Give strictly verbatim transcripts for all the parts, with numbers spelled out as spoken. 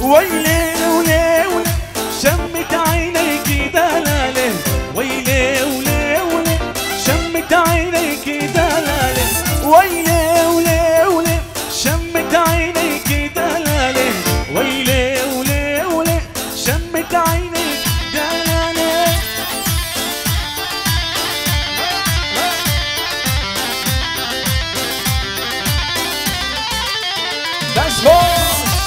ويلي ولي ولي شمت عينيك دلالة ويلي ولي ولي شمت عينيك دلالة ويلي ولي ولي شمت عينيك دلالة ويلي ولي ولي شمت عينيك دلالة That's all.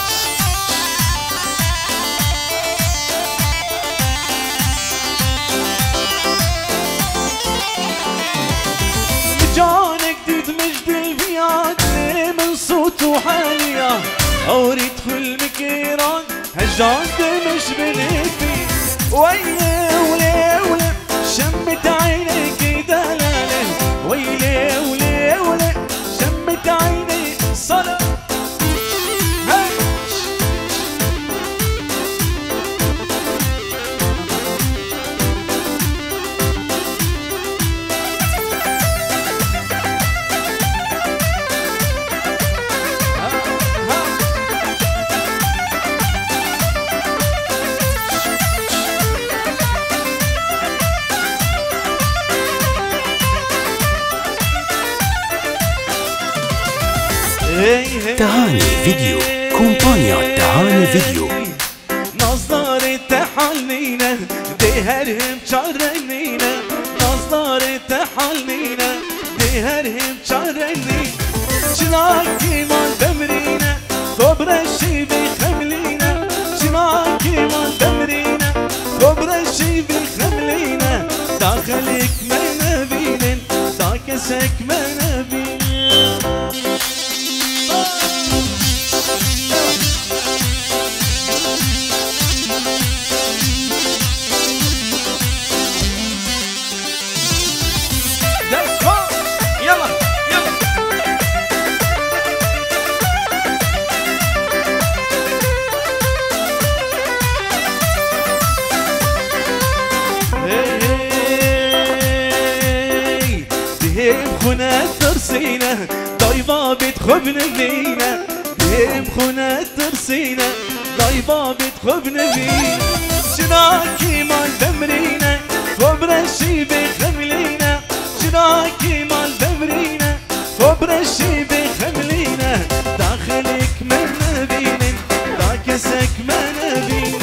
جانك تدمج بالبياد من صوت وحاليا أوري دخل مكيران هجان دمج بالبي ويلي ولي ولي شمت عينيك دلالة ويلي ولي ولي شمت عينيك صلاة تهاني فيديو كومبانيا تهاني فيديو نظارة تحلينا دهرهم شرنينا نظارة تحلينا دهرهم شرنينا شلاكي مال دمرينا كبر الشي بخملينا شلاكي مال دمرينا كبر الشي بخملينا داخلك ما نبين داكسك ما نبين خنا ترسينا ضايبة بتخبن بينا بهم خنا ترسينا ضايبة بتخبن بينا شراكي مال دمرينا كبر الشي بخملينا شراكي مال دمرينا كبر الشي بخملينا داخلك ما نبين داكسك ما نبين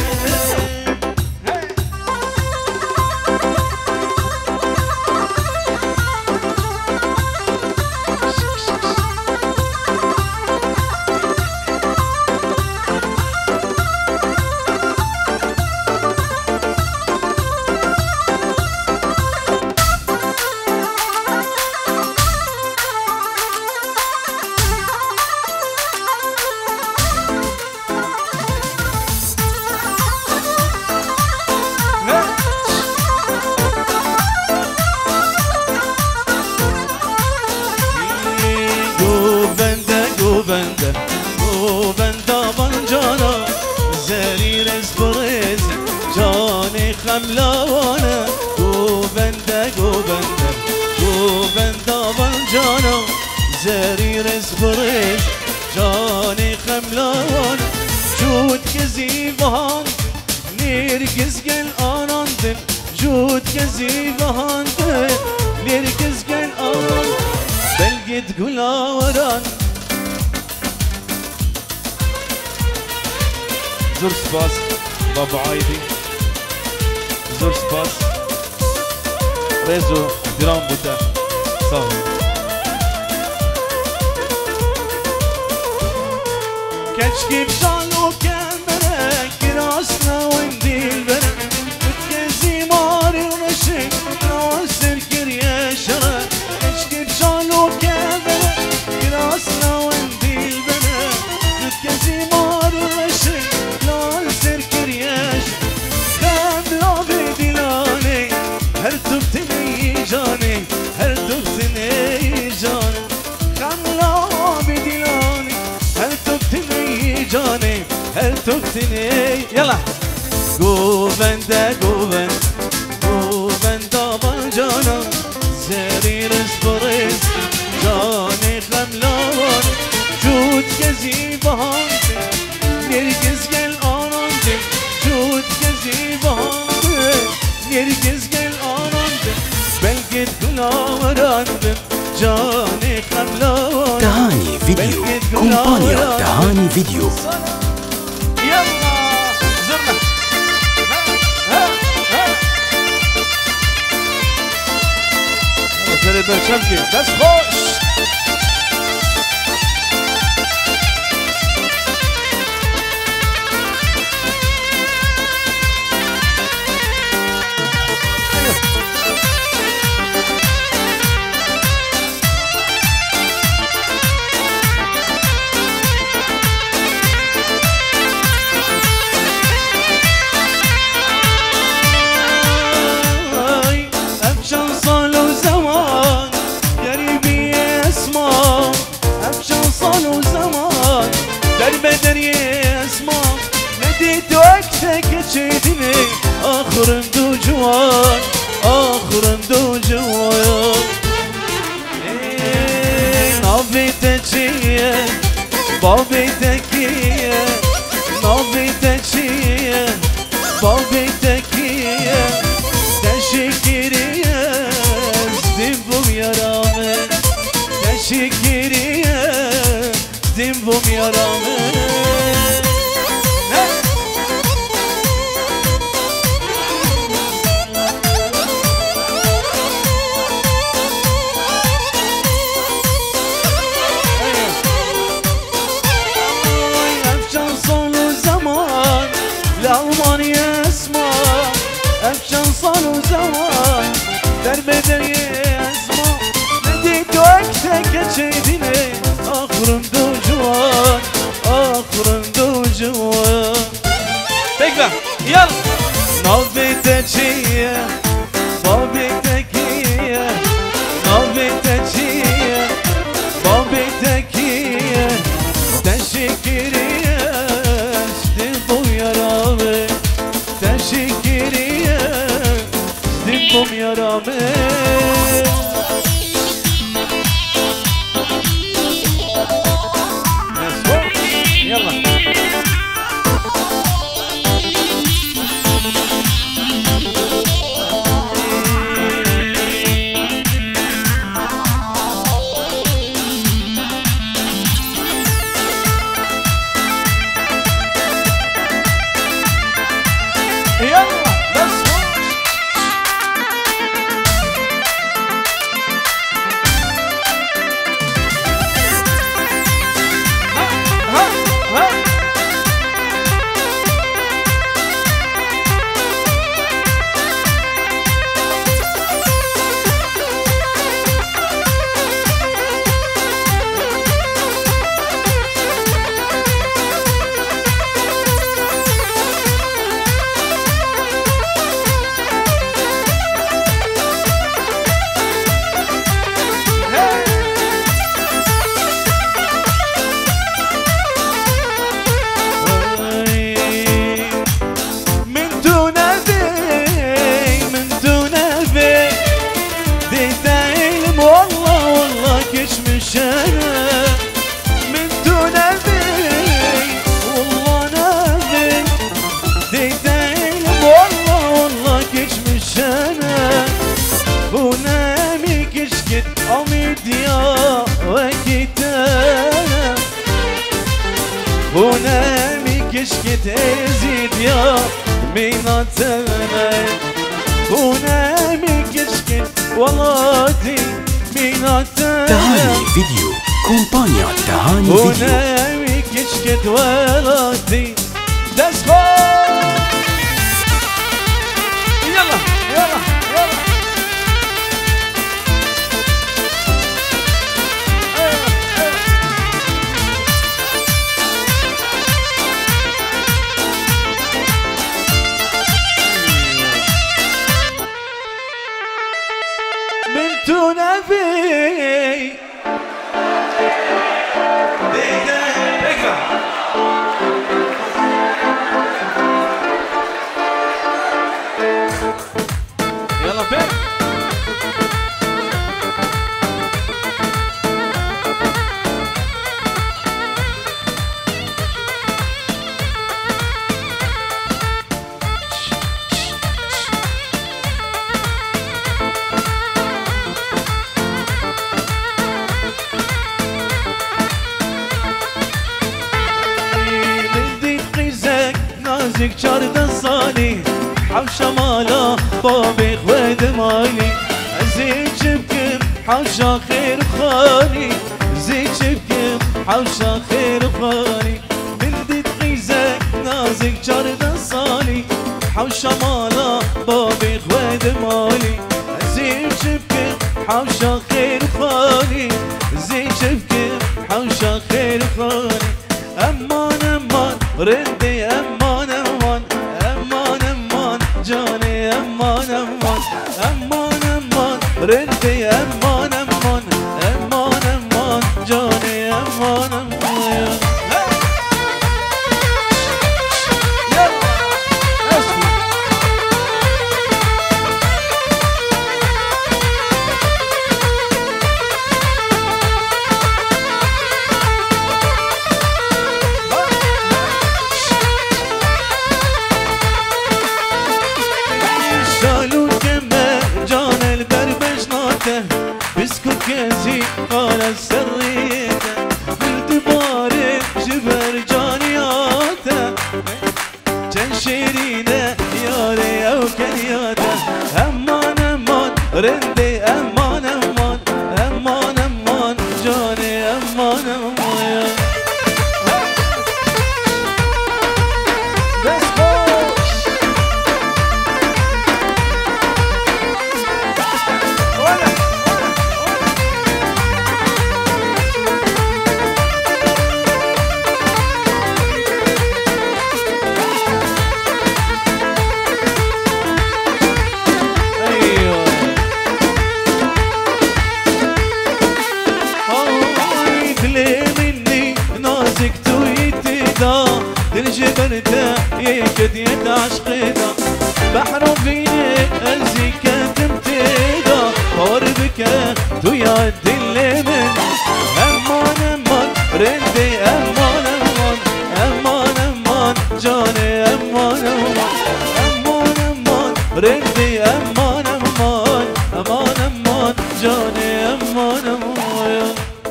خملاوانا گوبنده گوبنده گوبنده بانجانا زری رزبرش جانی خملاوانا جود کزی بهاند نرگز گل آناندن جود کزی بهاند نرگز گل آناند بلگید گلاوران زور سپاس بابا عایدی زور سپاس رزو درام بوده صاحب کچکی بشالو کمره کراسنا وندیل بره کتکزی ماری رشک ناسر کریه شره کچکی بشالو کمره کراسنا وندیل بره کتکزی ماری رشک ناسر کریه هر تبتني جاني هر تبتني جاني خملا بدلاني هر تبتني جاني هر تبتني يلا قوبنده قوبن قوبنده بانجانا زرير اسبريس جاني خملا جود كزي بهانتي نرجز قل نرجس قل آراندم بلقيت دلاراندم جاني خلان تهاني فيديو كومبانيا تهاني فيديو يلا زرنا ها ها ها سري برشمكي بس خوش آخر دو جوان آخر دو جوان نابی تچیه بابی تکیه نابی تچیه بابی تکیه تشکریه زدیم بوم یارامه تشکریه زدیم بوم یارامه بدري اسمع نديت وقتك تشيدني اخرم دو جوان اخرم دو جوان تكفى يلا نوبي تشيه بابي تكيه نوبي تشيه بابي تكيه تشكريه اشتبو يا رامي تشكريه اشتبو يا رامي كشكت ازيد يا ميناتنا ونامي كشكت والله ميناتنا تهاني فيديو كومبانيا تهاني فيديو ونامي كشكت والله دسخو يلا يلا يلا نبي يلا فين نازك چارده سالی حوشا مالا بابي خواد مالي زيج بكم حوشا خير خالي زيج بكم حوشا خير خالي بلدت غيزك نازك چارده سالی حوشا مالا بابي خواد مالي زيج بكم حوشا خير خالي زيج بكم حوشا خير خالي امان امان رندي امان امان امان امان جاني امان امان امان امان رندي امان امان امان امان جاني امان امان بسكوت كازي قال السريته بالدبارة جبر جانياته كان شيرينه ياري او كنياته امان امان رندي امان امان امان امان جاني امان امان الجبرته يكد يد عشقنا بحر فيني الزيكا تمتيدا قربك تيعد اللمن امان امان رندي امان امان امان امان جاني امان امان امان امان رندي امان امان امان امان جاني امان امان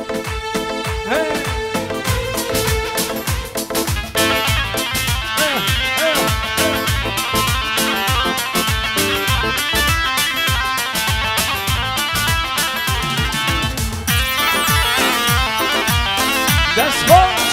That's Roach!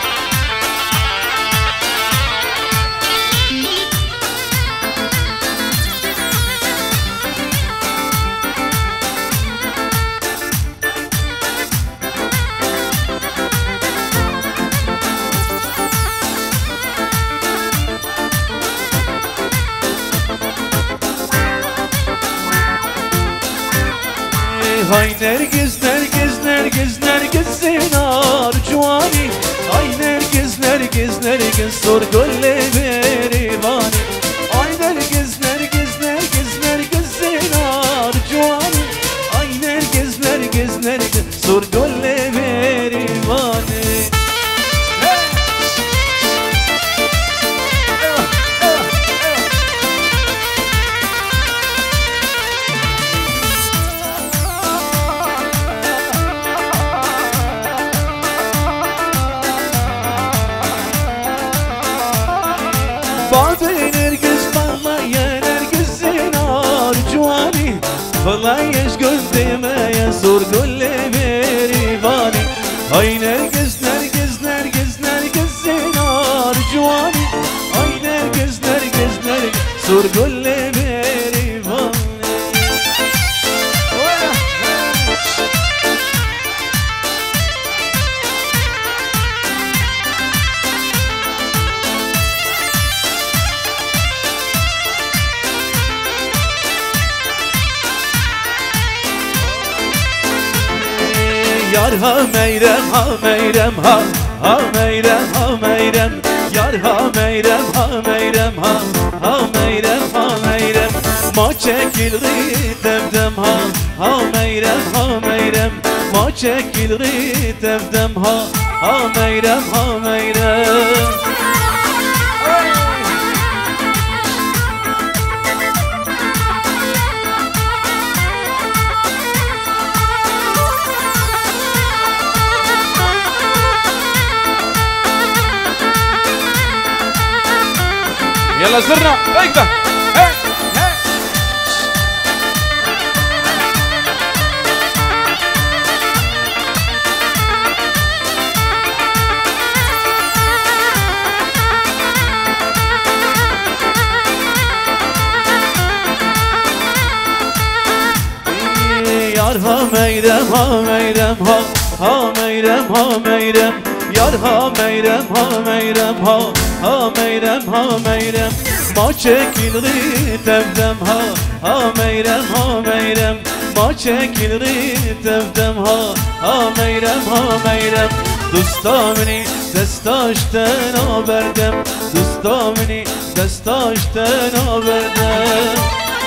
Hay Nergiz, Nergiz, Nergiz, Nergiz zinar cuani Ay Nergiz, Nergiz, Nergiz sor golle berivani Ay Nergiz, Nergiz, Nergiz, Nergiz zinar cuani Ay Nergiz, Nergiz, Nergiz sor golle berivani Bazı Nergiz bana ya Nergiz zinar cuani Vallahi gözlemeye sor golle berivani Ay Nergiz, Nergiz, Nergiz, Nergiz zinar cuani Ay Nergiz, Nergiz, Nergiz sor golle berivani Yar ha meyrem ha meyrem ha ha meyrem ha meyrem Yar ha meyrem ha meyrem ha ha meyrem ha meyrem Ma çekil ritevdem ha ha meyrem ha meyrem Ma çekil ritevdem ha ha meyrem ha meyrem يلا زرنا هيك یار ها میرم ها میرم ها ها میرم ها میرم یار ها میرم ها میرم ها ها میرم ها میرم ما چکیل ریتم ها ها میرم ها میرم ما چکیل ریتم ها ها میرم ها میرم دوستامنی دستاشتن آوردم دوستامنی دستاشتن آوردم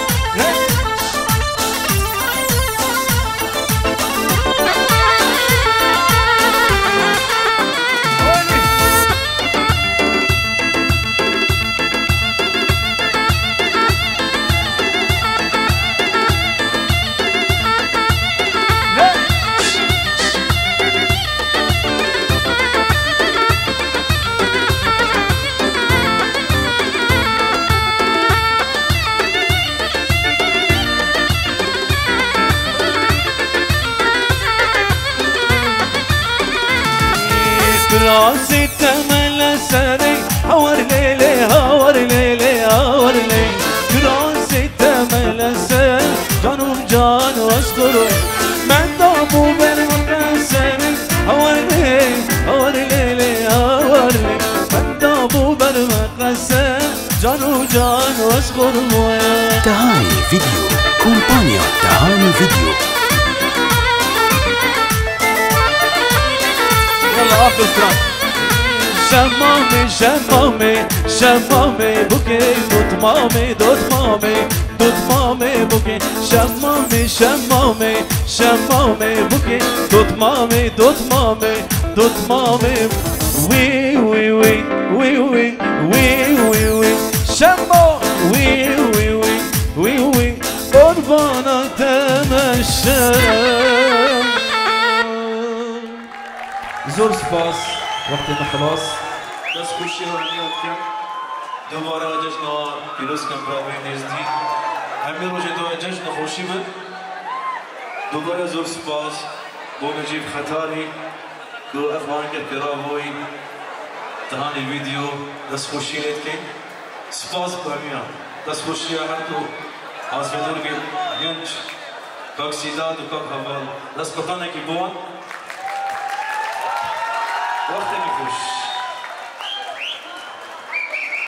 راسي تمل سري هور ليلي هور ليلي هور ليلي راسي تمل سري جانو جان واسترو من دابو برمك سري هور ليلي هور ليلي هور ليلي من دابو برمك سري جانو جان واسترو تهاني فيديو كومبانيا تهاني فيديو يلا اخر تراك شمامي شمامي شمامي بوكي دوت مامي دوت مامي دوت مامي بوكي شمامي شمامي شمامي بوكي دوت مامي دوت مامي دوت مامي وي وي وي وي وي وي وي وي شمو وي وي وي وي وي قربانا تمشى زور سپاس وقت ما خلاص بس خوشی رو نیاد کن دوباره جشن پیروز کن برای نزدی همین روز دو جشن خوشی بود دوباره زور سپاس با نجیب خطاری دو افغان که پیراوی تهانی ویدیو دست خوشی لید کن سپاس برمیان دست خوشی هر تو آسفیدور گل گنج کاک سیداد و کاک حوال دست کتانه کی بوان وقت می‌خوش